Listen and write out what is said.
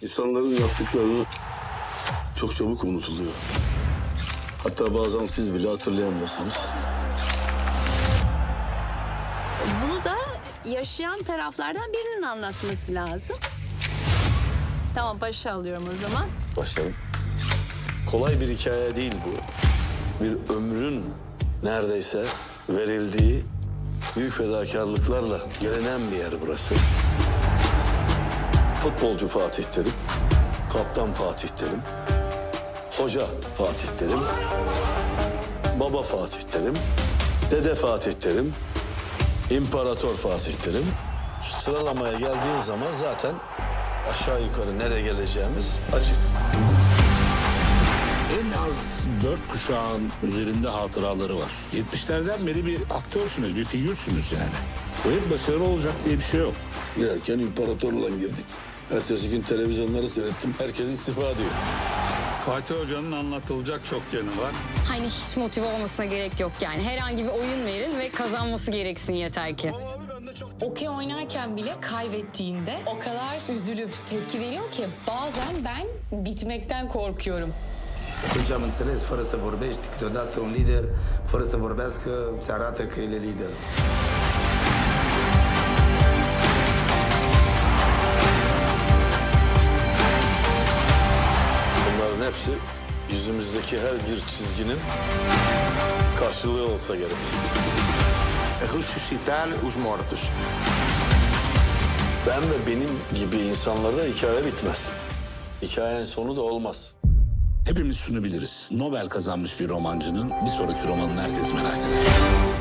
İnsanların yaptıklarını çok çabuk unutuluyor. Hatta bazen siz bile hatırlayamıyorsunuz. Bunu da yaşayan taraflardan birinin anlatması lazım. Tamam, başa alıyorum o zaman. Başlayalım. Kolay bir hikaye değil bu. Bir ömrün neredeyse verildiği büyük fedakarlıklarla gelinen bir yer burası. Futbolcu Fatih Terim, kaptan Fatih Terim, hoca Fatih Terim, baba Fatih Terim, dede Fatih Terim, imparator Fatih Terim. Sıralamaya geldiğin zaman zaten aşağı yukarı nereye geleceğimiz açık. En az 4 kuşağın üzerinde hatıraları var. 70'lerden beri bir aktörsünüz, bir figürsünüz yani. Bu hep başarılı olacak diye bir şey yok. Girerken imparatorla girdik. Ertesi gün televizyonları seyrettim. Herkes istifa diyor. Fatih Hoca'nın anlatılacak çok yanı var. Hani hiç motive olmasına gerek yok yani. Herhangi bir oyun verin ve kazanması gereksin yeter ki. Okey oynarken bile kaybettiğinde o kadar üzülüp tepki veriyor ki bazen ben bitmekten korkuyorum. Atunci am înțeles, fără să vorbești, câteodată un lider, fără să vorbească, ți arată că el e lider. Bunların hepsi yüzümüzdeki her bir çizginin karşılığı olsa gerek. Ressuscitar os mortos. Ben ve benim gibi insanlarda hikaye bitmez. Hikayenin sonu da olmaz. Hepimiz şunu biliriz. Nobel kazanmış bir romancının bir sonraki romanını herkes merak eder.